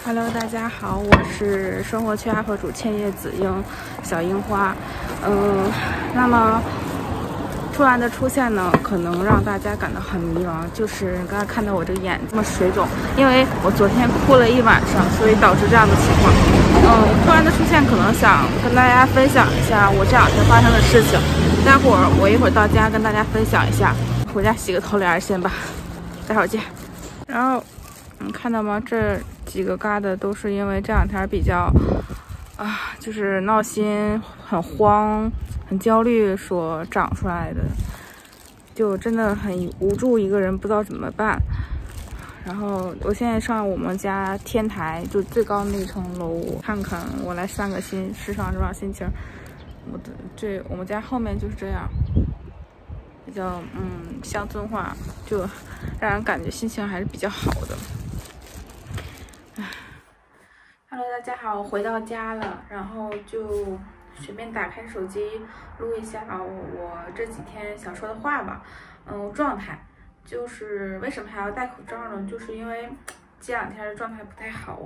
Hello， 大家好，我是生活区 UP 主千叶紫樱小樱花。那么突然的出现呢，可能让大家感到很迷茫，就是刚才看到我这个眼这么水肿，因为我昨天哭了一晚上，所以导致这样的情况。突然的出现，可能想跟大家分享一下我这两天发生的事情。待会儿我一会儿到家跟大家分享一下，回家洗个头脸先吧，待会儿见。然后看到吗？这几个疙瘩都是因为这两天比较就是闹心、很慌、很焦虑所长出来的，就真的很无助，一个人不知道怎么办。然后我现在上我们家天台，就最高那层楼，看看我来散个心，释放释放心情。我们家后面就是这样，比较乡村化，就让人感觉心情还是比较好的。Hello， 大家好，我回到家了，然后就随便打开手机录一下我这几天想说的话吧。状态就是为什么还要戴口罩呢？就是因为这两天的状态不太好，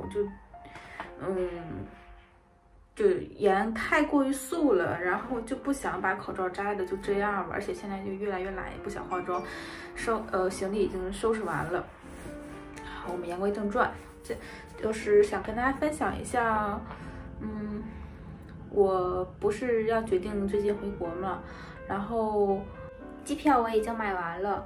就盐太过于素了，然后就不想把口罩摘的就这样吧，而且现在就越来越懒，也不想化妆，行李已经收拾完了。好，我们言归正传，这就是想跟大家分享一下，我不是要决定最近回国嘛，然后机票我已经买完了，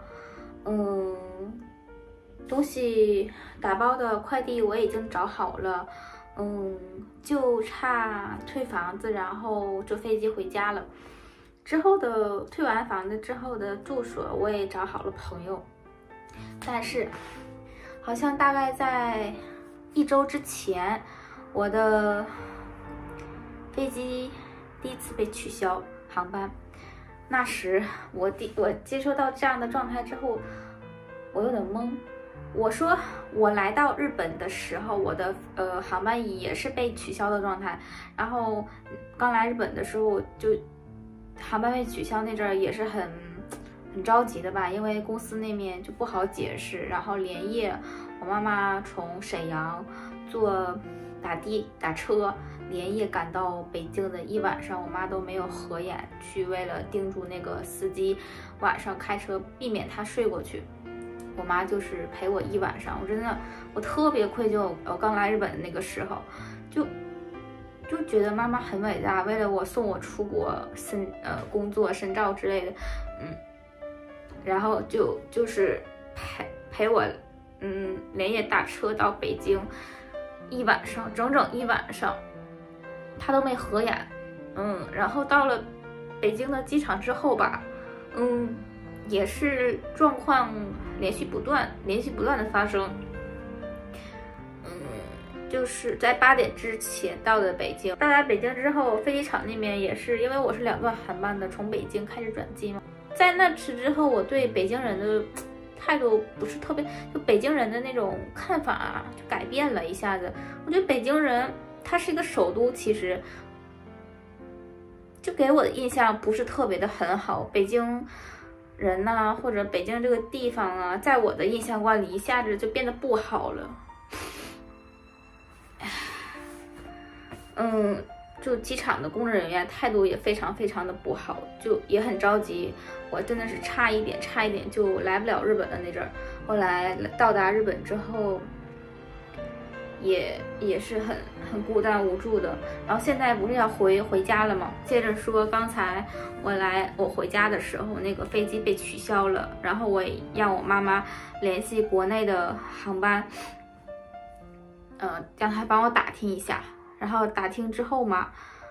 东西打包的快递我已经找好了，就差退房子，然后坐飞机回家了。之后的退完房子之后的住所我也找好了朋友，但是好像大概在1周之前，我的飞机第一次被取消航班。那时我接收到这样的状态之后，我有点懵。我说我来到日本的时候，我的航班也是被取消的状态。然后刚来日本的时候，就航班被取消那阵儿也是很着急的吧，因为公司那面就不好解释。然后连夜，我妈妈从沈阳打车，连夜赶到北京的一晚上，我妈都没有合眼去，为了叮嘱那个司机晚上开车避免他睡过去。我妈就是陪我一晚上，我特别愧疚。我刚来日本的那个时候，就觉得妈妈很伟大，为了我送我出国工作深造之类的，然后就是陪我连夜打车到北京一晚上，整整一晚上，她都没合眼。然后到了北京的机场之后吧，也是状况连续不断的发生。就是在8点之前到的北京，到达北京之后，飞机场那边也是，因为我是2段航班的，从北京开始转机嘛。在那次之后，我对北京人的态度不是特别，就北京人的那种看法就改变了一下子。我觉得北京人它是一个首都，其实就给我的印象不是特别的很好。北京人呐，或者北京这个地方啊，在我的印象观里一下子就变得不好了。就机场的工作人员态度也非常的不好，就也很着急。我真的是差一点就来不了日本的那阵儿。后来到达日本之后，也是很孤单无助的。然后现在不是要回家了吗？接着说，刚才我回家的时候，那个飞机被取消了，然后我也让我妈妈联系国内的航班，让他帮我打听一下。然后打听之后嘛，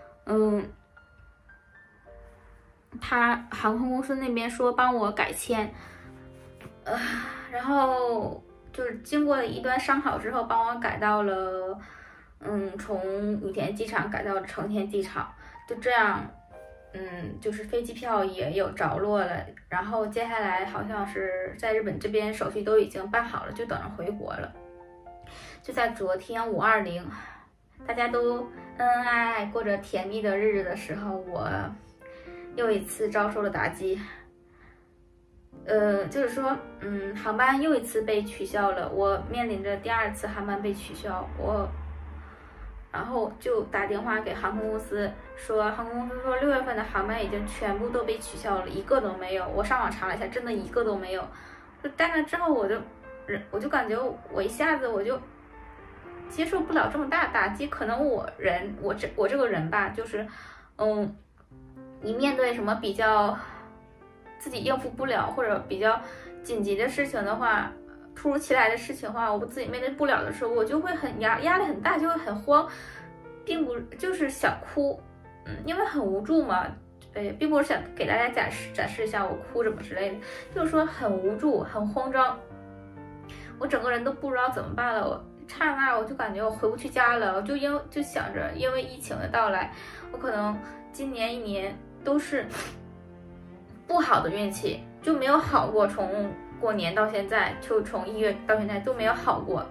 他航空公司那边说帮我改签，然后就是经过了一段商讨之后，帮我改到了，从羽田机场改到了成田机场，就这样，就是飞机票也有着落了。然后接下来好像是在日本这边手续都已经办好了，就等着回国了。就在昨天520。大家都恩恩爱爱过着甜蜜的日子的时候，我又一次遭受了打击。 就是说，航班又一次被取消了，我面临着第2次航班被取消，然后就打电话给航空公司说，航空公司说6月份的航班已经全部都被取消了，一个都没有。我上网查了一下，真的一个都没有。就在那之后，我就感觉我一下子我就接受不了这么大的打击。可能我这个人吧，就是你面对什么比较自己应付不了或者比较紧急的事情的话，突如其来的事情的话，我自己面对不了的时候，我就会很压力很大，就会很慌，并不就是想哭，因为很无助嘛，并不是想给大家展示一下我哭什么之类的，就是说很无助，很慌张，我整个人都不知道怎么办了。我刹那我就感觉我回不去家了，我就想着，因为疫情的到来，我可能今年1年都是不好的运气，就没有好过，从过年到现在，就从1月到现在都没有好过，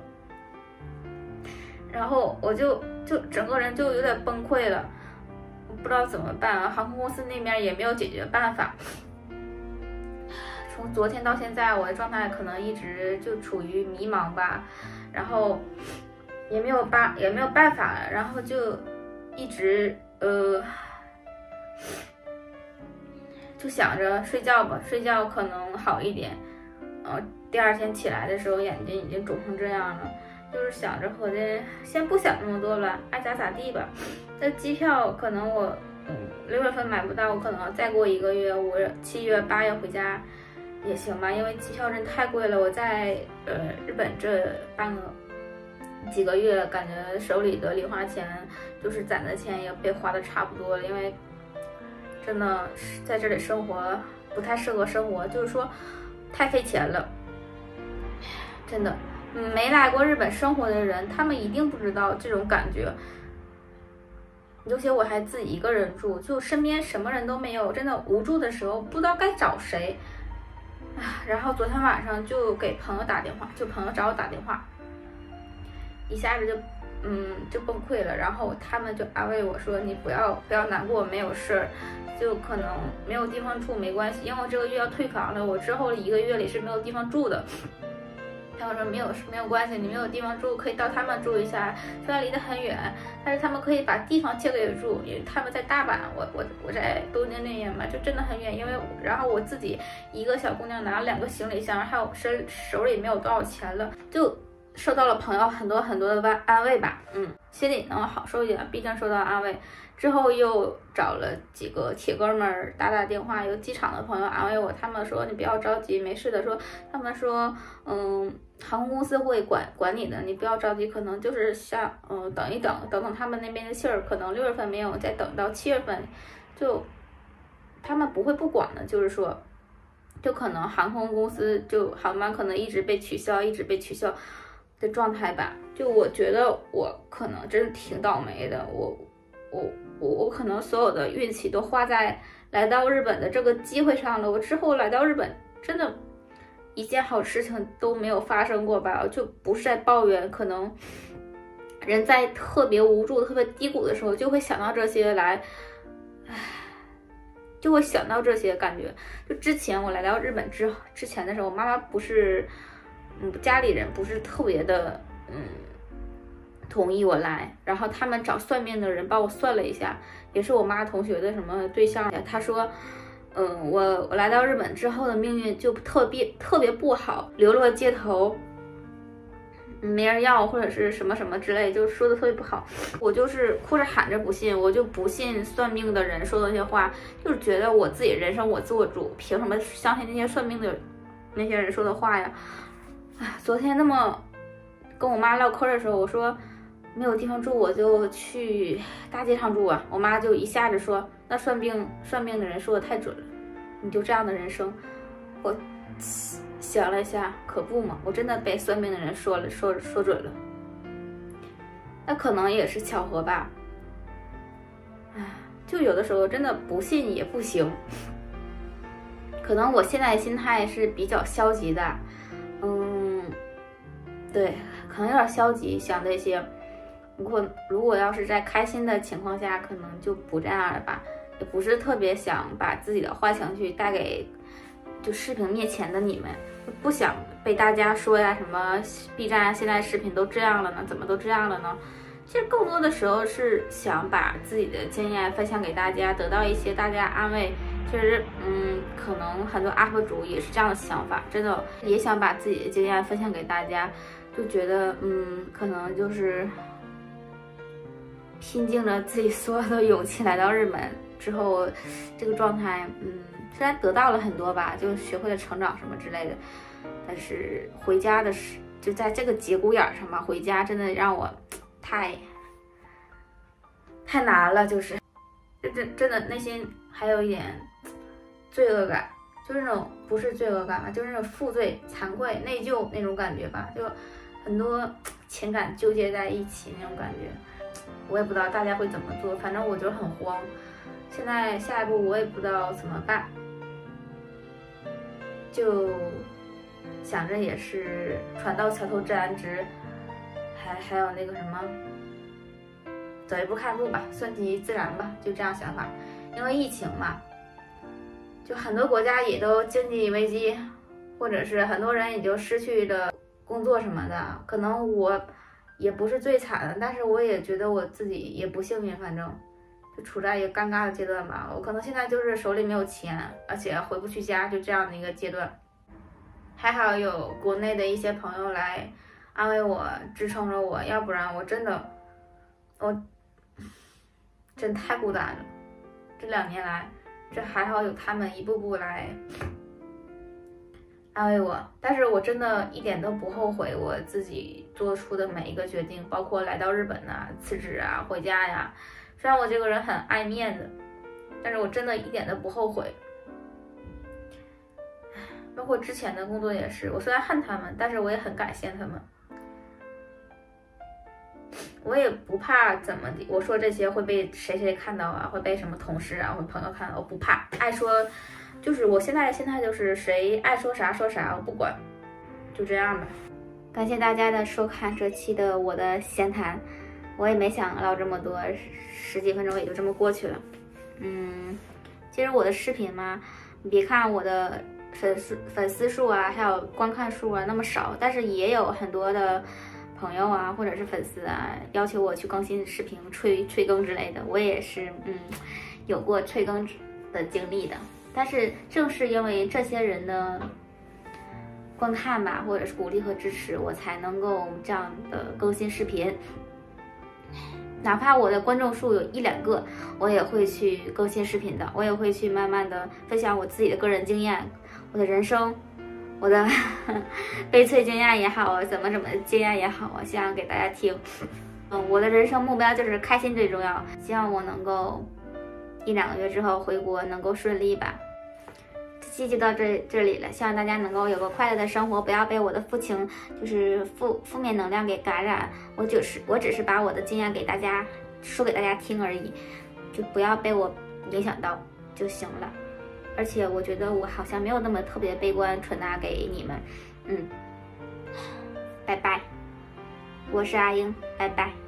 然后我就整个人就有点崩溃了，我不知道怎么办啊，航空公司那边也没有解决办法。从昨天到现在，我的状态可能一直就处于迷茫吧，然后也没有办法，然后就一直就想着睡觉吧，睡觉可能好一点。第2天起来的时候，眼睛已经肿成这样了，就是想着合计先不想那么多了，爱咋咋地吧。这机票可能我6月份买不到，我可能再过1个月，5月、7月、8月回家也行吧，因为机票真太贵了。我在日本这几个月，感觉手里的零花钱就是攒的钱也被花的差不多了，因为真的在这里生活不太适合生活，就是说太费钱了，真的。没来过日本生活的人，他们一定不知道这种感觉。尤其我还自己一个人住，就身边什么人都没有，真的无助的时候不知道该找谁。然后昨天晚上就给朋友打电话，就朋友找我打电话，一下子就崩溃了。然后他们就安慰我说：“你不要难过，没有事儿，就可能没有地方住没关系，因为我这个月要退房了，我之后1个月里是没有地方住的。”他们说没有关系，你没有地方住可以到他们住一下，虽然离得很远，但是他们可以把地方借给我住，因为他们在大阪，我在东京那边嘛，就真的很远。因为然后我自己一个小姑娘拿2个行李箱，还有手里没有多少钱了，就受到了朋友很多的安慰吧，心里能好受一点，毕竟受到安慰。之后又找了几个铁哥们打电话，有机场的朋友安慰我，他们说你不要着急，没事的，他们说航空公司会管你的，你不要着急，可能就是等一等他们那边的信儿，可能6月份没有，再等到7月份，就他们不会不管的，就是说就可能航空公司就航班可能一直被取消的状态吧。就我觉得我可能真的挺倒霉的，我可能所有的运气都花在来到日本的这个机会上了。我之后来到日本，真的一件好事情都没有发生过吧？就不是在抱怨，可能人在特别无助、特别低谷的时候，就会想到这些就会想到这些感觉。就之前我来到日本之前的时候，我妈妈不是，家里人不是特别的，同意我来，然后他们找算命的人帮我算了一下，也是我妈同学的什么对象，他说，我来到日本之后的命运就特别不好，流落街头，没人要或者是什么什么之类，就说的特别不好。我就是哭着喊着不信，我就不信算命的人说的那些话，就是觉得我自己人生我做主，凭什么相信那些算命的那些人说的话呀？昨天那么跟我妈唠嗑的时候，我说没有地方住，我就去大街上住啊。我妈就一下子说，那算命的人说的太准了，你就这样的人生。我想了一下，可不嘛，我真的被算命的人说准了。那可能也是巧合吧。就有的时候真的不信也不行。可能我现在心态是比较消极的，对，可能有点消极，想这些。如果要是在开心的情况下，可能就不这样了吧，也不是特别想把自己的坏情绪带给就视频面前的你们，不想被大家说呀什么 B 站现在视频都这样了呢，怎么都这样了呢？其实更多的时候是想把自己的经验分享给大家，得到一些大家安慰。其实，可能很多 UP 主也是这样的想法，真的也想把自己的经验分享给大家，就觉得，可能就是拼尽了自己所有的勇气来到日本之后，这个状态，虽然得到了很多吧，就学会了成长什么之类的，但是回家的是就在这个节骨眼上嘛，回家真的让我太难了，就是真的内心还有一点罪恶感，就是那种不是罪恶感吧，就是那种负罪、惭愧、内疚那种感觉吧，就很多情感纠结在一起那种感觉。我也不知道大家会怎么做，反正我觉得很慌。现在下一步我也不知道怎么办，就想着也是船到桥头自然直，还有那个什么，走一步看一步吧，顺其自然吧，就这样想法。因为疫情嘛，就很多国家也都经济危机，或者是很多人也就失去了工作什么的。可能我也不是最惨的，但是我也觉得我自己也不幸运，反正就处在一个尴尬的阶段吧。我可能现在就是手里没有钱，而且回不去家，就这样的一个阶段。还好有国内的一些朋友来安慰我，支撑着我，要不然我真太孤单了。这2年来，这还好有他们一步步来安慰我，但是我真的一点都不后悔我自己做出的每一个决定，包括来到日本啊、辞职啊、回家呀。虽然我这个人很爱面子，但是我真的一点都不后悔。包括之前的工作也是，我虽然恨他们，但是我也很感谢他们。我也不怕怎么的，我说这些会被谁看到啊，会被什么同事啊或朋友看到，我不怕。爱说，就是我现在的心态就是谁爱说啥说啥，我不管，就这样吧。感谢大家的收看这期的我的闲谈，我也没想唠这么多，10几分钟也就这么过去了。其实我的视频嘛，你别看我的粉丝数啊，还有观看数啊那么少，但是也有很多的朋友啊，或者是粉丝啊，要求我去更新视频、催更之类的。我也是有过催更的经历的。但是正是因为这些人的观看吧，或者是鼓励和支持，我才能够这样的更新视频。哪怕我的观众数有1、2个，我也会去更新视频的。我也会去慢慢的分享我自己的个人经验，我的人生，我的悲催经验也好，怎么的经验也好，我希望给大家听。我的人生目标就是开心最重要，希望我能够1、2个月之后回国能够顺利吧。这期就到这里了，希望大家能够有个快乐的生活，不要被我的就是负面能量给感染。我只是把我的经验给大家说给大家听而已，就不要被我影响到就行了。而且我觉得我好像没有那么特别悲观传达给你们。拜拜，我是阿英，拜拜。